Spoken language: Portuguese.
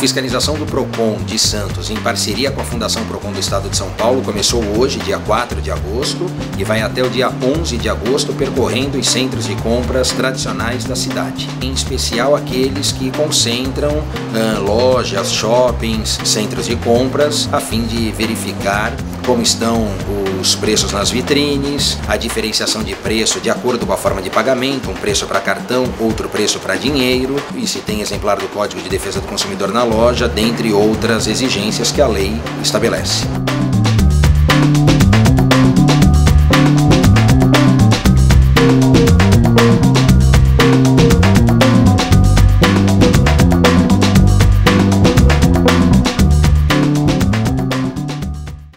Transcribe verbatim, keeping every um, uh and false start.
fiscalização do Procon de Santos, em parceria com a Fundação Procon do Estado de São Paulo, começou hoje, dia quatro de agosto, e vai até o dia onze de agosto, percorrendo os centros de compras tradicionais da cidade, em especial aqueles que concentram uh, lojas, shoppings, centros de compras, a fim de verificar como estão os preços nas vitrines, a diferenciação de preço de acordo com a forma de pagamento, um preço para cartão, outro preço para dinheiro, e se tem exemplar do Código de Defesa do Consumidor na loja, dentre outras exigências que a lei estabelece.